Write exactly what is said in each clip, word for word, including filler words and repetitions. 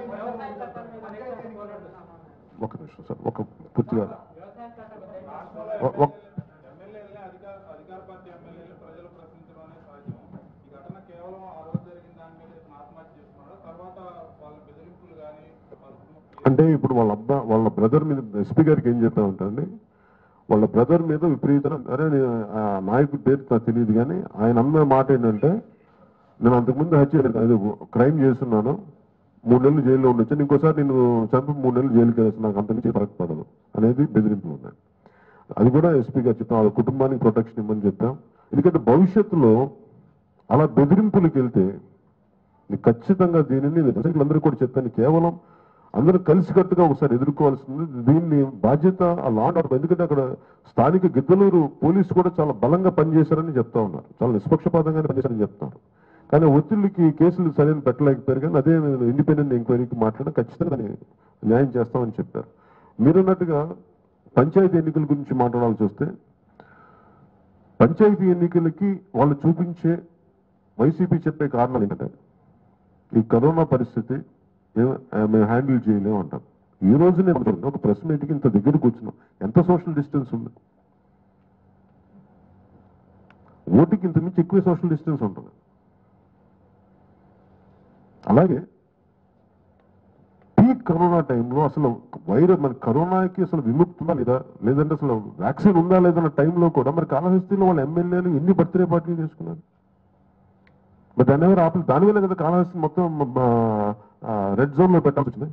ఒక నిమిషం సార్, ఒక పూర్తిగా అధికార పార్టీ ఎమ్మెల్యేలు ప్రజలు ప్రశ్నించడం అనేది సాధ్యం. ఈ ఘటన కేవలం ఆ రోజు జరిగిన దాని మీద ఆత్మహత్య చేసుకున్నాడు. తర్వాత వాళ్ళ బెదిరింపులు కానీ అంటే ఇప్పుడు వాళ్ళ అబ్బా వాళ్ళ బ్రదర్ మీద ఎస్పీ గారికి ఏం చెప్పామంటే వాళ్ళ బ్రదర్ మీద విపరీతం, అరే ఆ నాయకుడి పేరు నాకు తెలియదు కానీ ఆయన అన్న మాట ఏంటంటే, నేను అంతకుముందు హత్య అది క్రైమ్ చేస్తున్నాను, మూడు నెలలు జైల్లో ఉండొచ్చు, ఇంకోసారి నేను చంపి మూడు నెలలు జైలుకి వేస్తాను, నాకు అంతకుమించి ఫరక్ పడదు అనేది బెదిరింపులు ఉన్నాయి. అది కూడా ఎస్పీ గారు చెప్తాం, వాళ్ళ కుటుంబానికి ప్రొటెక్షన్ ఇవ్వమని చెప్పాం. ఎందుకంటే భవిష్యత్తులో అలా బెదిరింపులకు వెళ్తే ఖచ్చితంగా దీనిని అందరూ కూడా చెప్పాను, కేవలం అందరూ కలిసికట్టుగా ఒకసారి ఎదుర్కోవాల్సింది. దీన్ని బాధ్యత ఆ లాండ్ ఆర్డర్, ఎందుకంటే అక్కడ స్థానిక గిద్దలూరు పోలీసు కూడా చాలా బలంగా పనిచేశారని చెప్తా ఉన్నారు, చాలా నిష్పక్షపాతంగానే పనిచేశారని చెప్తున్నారు. కానీ ఒత్తిడికి కేసులు సరైన పెట్టలేకపోయారు. కానీ అదే ఇండిపెండెంట్ ఎంక్వైరీకి మాట్లాడినా ఖచ్చితంగా న్యాయం చేస్తామని చెప్పారు. మీరున్నట్టుగా పంచాయతీ ఎన్నికల గురించి మాట్లాడాల్సి వస్తే, పంచాయతీ ఎన్నికలకి వాళ్ళు చూపించే వైసీపీ చెప్పే కారణాలు ఏంటంటే, ఈ కరోనా పరిస్థితి మేము హ్యాండిల్ చేయలేము అంటారు. ఈ రోజు నేను ఒక ప్రెస్ మీట్కి ఇంత దగ్గర కూర్చున్నాం, ఎంత సోషల్ డిస్టెన్స్ ఉంది? ఓటుకి ఇంత మించి ఎక్కువ సోషల్ డిస్టెన్స్ ఉంటుంది. అలాగే పీక్ కరోనా టైంలో అసలు వైరస్ మన కరోనాకి అసలు విముక్తుందా లేదా, లేదంటే అసలు వ్యాక్సిన్ ఉందా లేదన్న టైంలో కూడా మరి కాళహస్తిలో వాళ్ళ ఎమ్మెల్యేలు ఎన్ని బర్త్డే పార్టీలు చేసుకున్నారు. మరి దాని ఎవరు ఆపలేదు? దానివల్ల కదా కాళహస్తి మొత్తం రెడ్ జోన్ లో పెట్టాల్సి వచ్చింది.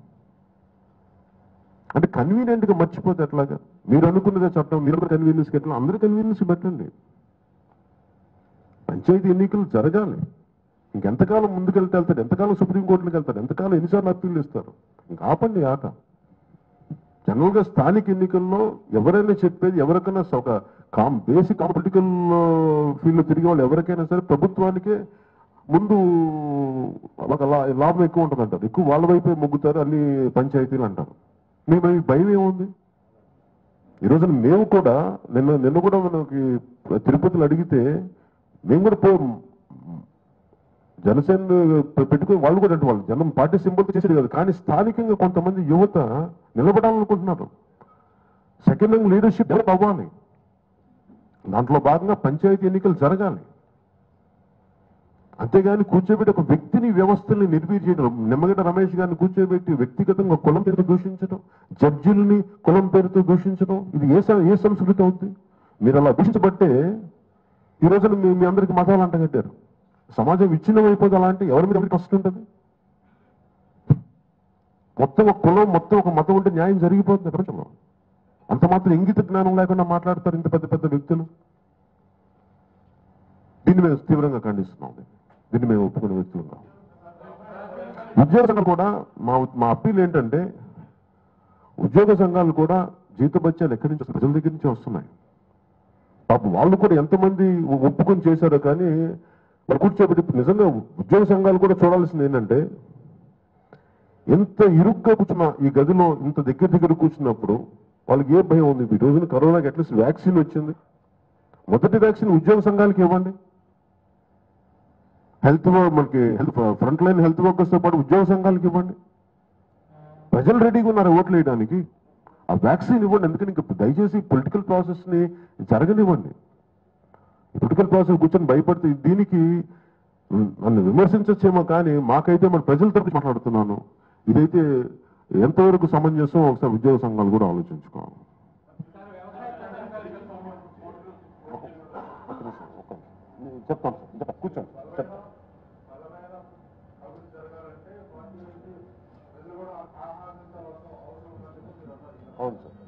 అంటే కన్వీనియంట్ గా మర్చిపోతే ఎట్లాగా? మీరు అనుకున్నదే చట్టం, మీరు కన్వీనియన్స్ ఎట్లా, అందరూ కన్వీనియన్స్ పెట్టండి. పంచాయతీ ఎన్నికలు జరగాలి. ఇంకెంతకాలం ముందుకెళ్తే వెళ్తారు, ఎంతకాలం సుప్రీంకోర్టులకు వెళ్తారు, ఎంతకాలం ఎన్నిసార్లు అప్పీలు ఇస్తారు? ఇంకా ఆపండి ఆట. జనరల్ గా స్థానిక ఎన్నికల్లో ఎవరైనా చెప్పేది, ఎవరికైనా ఒక కామ్ బేసిక్ పొలిటికల్ ఫీల్డ్ లో తిరిగే వాళ్ళు ఎవరికైనా సరే ప్రభుత్వానికే ముందు ఒక లాభం ఎక్కువ ఉంటుంది అంటారు, ఎక్కువ వాళ్ళ వైపే మొగ్గుతారు అన్ని పంచాయతీలు అంటారు. మేము భయం ఏముంది? ఈ రోజున మేము కూడా నిన్న నిన్న కూడా మనకి తిరుపతిలో అడిగితే మేము కూడా పో జనసేన పెట్టుకుని వాళ్ళు కూడా అంటే వాళ్ళు జనం పార్టీ సింబల్ చేసేది కాదు, కానీ స్థానికంగా కొంతమంది యువత నిలబడాలనుకుంటున్నారు. సెకండ్ రంగ్ లీడర్షిప్ డెవలప్ అవ్వాలి. దాంట్లో భాగంగా పంచాయతీ ఎన్నికలు జరగాలి. అంతేగాని కూర్చోబెట్టి ఒక వ్యక్తిని, వ్యవస్థల్ని నిర్వీర్యం చేయడం, నిమ్మగడ్డ రమేష్ గారిని కూర్చోబెట్టి వ్యక్తిగతంగా కులం పేరుతో దూషించడం, జడ్జిల్ని కులం పేరుతో దూషించడం, ఇది ఏ ఏ సంస్కృతి అవుతుంది? మీరు అలా దూషించబట్టే ఈ రోజున మీ మీ అందరికి మతాలు అంటగట్టారు. సమాజం విచ్ఛిన్నం అయిపోతే అలాంటి ఎవరి మీద ఎవరికి వస్తుంటుంది? మొత్తం ఒక కులం, మొత్తం ఒక మతం ఉంటే న్యాయం జరిగిపోతుంది ప్రపంచంలో. అంత మాత్రం ఇంగిత జ్ఞానం లేకుండా మాట్లాడతారు ఇంత పెద్ద పెద్ద వ్యక్తులు. దీన్ని మేము తీవ్రంగా ఖండిస్తున్నాం. దీన్ని మేము ఒప్పుకునే వ్యక్తులున్నాం. ఉద్యోగ సంఘాలు కూడా మా మా అప్పీల్ ఏంటంటే, ఉద్యోగ సంఘాలు కూడా జీతభత్యాలు ఎక్కడి నుంచి ప్రజల దగ్గర నుంచి వస్తున్నాయి. పాపం వాళ్ళు కూడా ఎంతమంది ఒప్పుకొని చేశారో కానీ మరి కూర్చోబెట్టి నిజంగా ఉద్యోగ సంఘాలు కూడా చూడాల్సింది ఏంటంటే, ఎంత ఇరుగ్గా కూర్చున్నా ఈ గదిలో ఇంత దగ్గర దగ్గర కూర్చున్నప్పుడు వాళ్ళకి ఏ భయం ఉంది? ఈ రోజున కరోనాకి అట్లీస్ట్ వ్యాక్సిన్ వచ్చింది. మొదటి వ్యాక్సిన్ ఉద్యోగ సంఘాలకి ఇవ్వండి. హెల్త్ మనకి హెల్త్ ఫ్రంట్ లైన్ హెల్త్ వర్కర్స్తో పాటు ఉద్యోగ సంఘాలకి ఇవ్వండి. ప్రజలు రెడీగా ఉన్నారు ఓట్లు వేయడానికి. ఆ వ్యాక్సిన్ ఇవ్వండి. ఎందుకని ఇంకా దయచేసి పొలిటికల్ ప్రాసెస్ని జరగనివ్వండి. పొలిటికల్ ప్రాసెస్ కూర్చొని భయపడితే దీనికి నన్ను విమర్శించచ్చేమో కానీ మాకైతే మన ప్రజల తరపు మాట్లాడుతున్నాను. ఇదైతే ఎంతవరకు సమంజసం ఒకసారి ఉద్యోగ సంఘాలు కూడా ఆలోచించుకోవాలి. చెప్తాను కూర్చోండి. అవును సార్.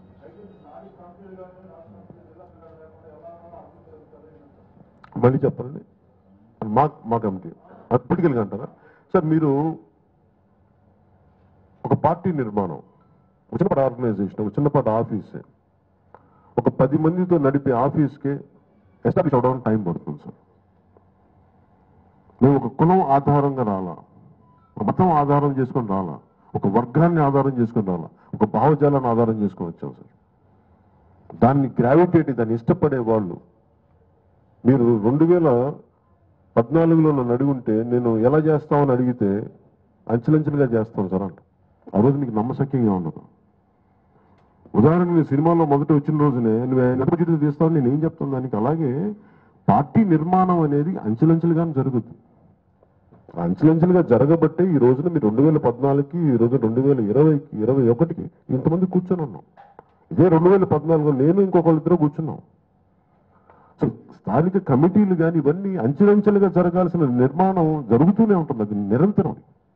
మళ్ళీ చెప్పండి. మా మా కమిటీ పొలిటికల్గా అంటారా సార్? మీరు ఒక పార్టీ నిర్మాణం, ఒక చిన్నపాటి ఆర్గనైజేషన్, ఒక చిన్నపాటి ఆఫీసే, ఒక పది మందితో నడిపే ఆఫీస్కే ఎస్టాబ్లిష్ అవడానికి టైం పడుతుంది సార్. మేము ఒక కులం ఆధారంగా రాలా, ఒక మతం ఆధారం చేసుకొని రాలా, ఒక వర్గాన్ని ఆధారం చేసుకొని రాలా, ఒక భావజాలాన్ని ఆధారం చేసుకొని వచ్చాం సార్. దాన్ని గ్రావిటేట్, దాన్ని ఇష్టపడే వాళ్ళు మీరు రెండు వేల పద్నాలుగులో నన్ను అడిగి ఉంటే నేను ఎలా చేస్తామని అడిగితే అంచెలంచెలుగా చేస్తాం సార్ అంట. ఆ రోజు నీకు నమ్మశక్యంగా ఉండదు. ఉదాహరణకు నీ సినిమాలో మొదట వచ్చిన రోజునే నువ్వు ఎనభై తీస్తావు, నేను ఏం చెప్తాను దానికి. అలాగే పార్టీ నిర్మాణం అనేది అంచెలంచెలుగానే జరుగుతుంది. అంచెలంచెలుగా జరగబట్టే ఈ రోజున మీరు రెండు వేల పద్నాలుగుకి ఈ రోజు రెండు వేల ఇరవైకి ఇరవై ఒకటికి ఇంతమంది కూర్చొని ఉన్నాం. ఇదే రెండు వేల పద్నాలుగులో నేను ఇంకొకళ్ళిద్దరూ కూర్చున్నాం. సో స్థానిక కమిటీలు కానీ ఇవన్నీ అంచెలంచెలుగా జరగాల్సిన నిర్మాణం జరుగుతూనే ఉంటుంది. అది నిరంతరం.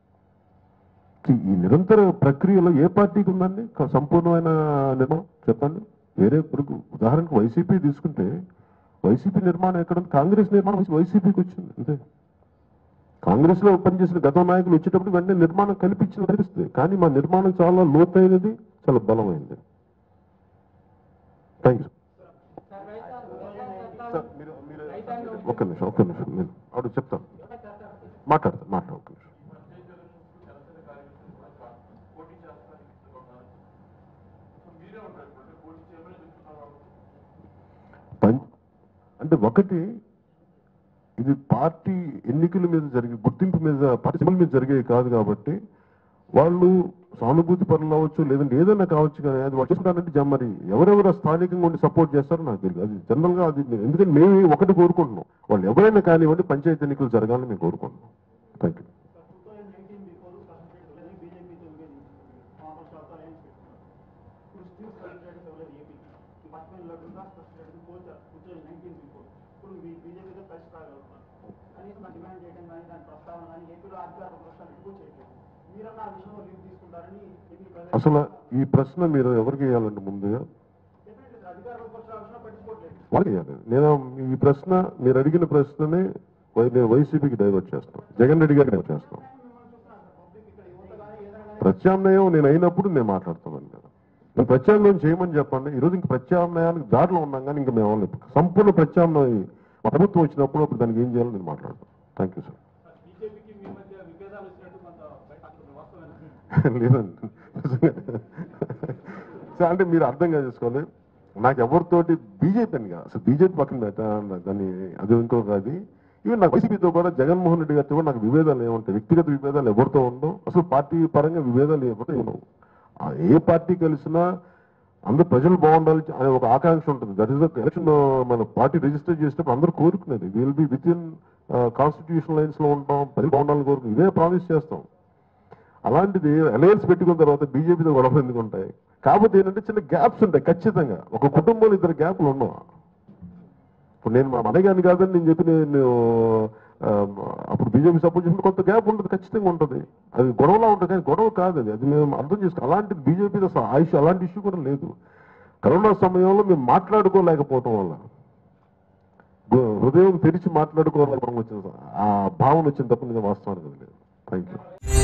ఈ నిరంతర ప్రక్రియలో ఏ పార్టీకి ఉందండి సంపూర్ణమైన నిర్మాణం చెప్పండి? వేరే ఇప్పుడు ఉదాహరణకు వైసీపీ తీసుకుంటే వైసీపీ నిర్మాణం ఎక్కడ ఉంది? కాంగ్రెస్ నిర్మాణం వైసీపీకి వచ్చింది అంతే. కాంగ్రెస్ లో పనిచేసిన గత నాయకులు వచ్చేటప్పుడు వెంటనే నిర్మాణం కల్పించిన పరిస్థితి. కానీ మా నిర్మాణం చాలా లోతైనది, చాలా బలమైనది. Thank you sir. ఒక్క నిమిషం ఒక్క నిమిషం నేను ఆవిడ చెప్తాను, మాట్లాడతాను మాట్లాడు ఒక్క నిమిషం. అంటే ఒకటి, ఇది పార్టీ ఎన్నికల మీద జరిగే గుర్తింపు మీద పార్టీ సింబల్ మీద జరిగేవి కాదు కాబట్టి వాళ్ళు సానుభూతి పనులు అవ్వచ్చు, లేదంటే ఏదైనా కావచ్చు. కానీ అది వచ్చేసుకుంటారంటే మరి ఎవరెవరు స్థానికంగా ఉండి సపోర్ట్ చేస్తారో నాకు తెలియదు. అది జనరల్ గా అది ఎందుకంటే మేము ఒకటి కోరుకుంటున్నాం, వాళ్ళు ఎవరైనా కానివ్వండి పంచాయతీ ఎన్నికలు జరగాలని మేము కోరుకుంటున్నాం. Thank you. అసలు ఈ ప్రశ్న మీరు ఎవరికి వేయాలంటే ముందుగా వాళ్ళకి వేయాలి. నేను ఈ ప్రశ్న మీరు అడిగిన ప్రశ్నని నేను వైసీపీకి డైవర్ట్ చేస్తాను, జగన్ రెడ్డి గారికి డైవర్ట్ చేస్తాను. ప్రత్యామ్నాయం నేను అయినప్పుడు నేను మాట్లాడతామని కదా. నేను ప్రత్యామ్నాయం చేయమని చెప్పండి. ఈరోజు ఇంక ప్రత్యామ్నాయానికి దారిలో ఉన్నాం కానీ ఇంకా మేము సంపూర్ణ ప్రత్యామ్నాయం ప్రభుత్వం వచ్చినప్పుడు అప్పుడు దానికి ఏం చేయాలో నేను మాట్లాడతాను. Thank you sir. లేదండి సార్, అంటే మీరు అర్థంగా చేసుకోవాలి. నాకు ఎవరితోటి బీజేపీ అని కాదు, అసలు బీజేపీ పక్కన పెట్టా దాన్ని, అది ఇంకొక అది. ఈవెన్ నాకు వైసీపీతో కూడా జగన్మోహన్ రెడ్డి గారితో కూడా నాకు విభేదాలు ఏముంటాయి, వ్యక్తిగత విభేదాలు ఎవరితో ఉండవు. అసలు పార్టీ పరంగా విభేదాలు ఏమిటో ఏమవు. ఏ పార్టీ కలిసినా అందరూ ప్రజలు బాగుండాలి అనే ఒక ఆకాంక్ష ఉంటుంది. That is the election. మన పార్టీ రిజిస్టర్ చేసినప్పుడు అందరూ కోరుకునేది will be within constitution lines లో ఉంటాం, ప్రజలు బాగుండాలని కోరుకుని ఇదే ప్రామిస్ చేస్తాం. అలాంటిది అలయన్స్ పెట్టుకున్న తర్వాత బీజేపీతో గొడవలు ఎందుకు ఉంటాయి? కాకపోతే ఏంటంటే చిన్న గ్యాప్స్ ఉంటాయి ఖచ్చితంగా. ఒక కుటుంబంలో ఇద్దరు గ్యాప్లు ఉన్నావు. ఇప్పుడు నేను మా మనగాని కాదని నేను చెప్పి నేను అప్పుడు బీజేపీ సపోర్ట్ చేసిన కొంత గ్యాప్ ఉంటుంది, ఖచ్చితంగా ఉంటుంది. అది గొడవలా ఉంటుంది కానీ గొడవ కాదు అది. అది మేము అర్థం చేసుకో. అలాంటి బీజేపీ ఆ ఇష్యూ అలాంటి ఇష్యూ కూడా లేదు. కరోనా సమయంలో మేము మాట్లాడుకోలేకపోవటం వల్ల, హృదయం తెరిచి మాట్లాడుకోలేకపోవడం వచ్చింది, ఆ భావన వచ్చింది తప్ప నేను వాస్తవానికి లేదు. Thank you.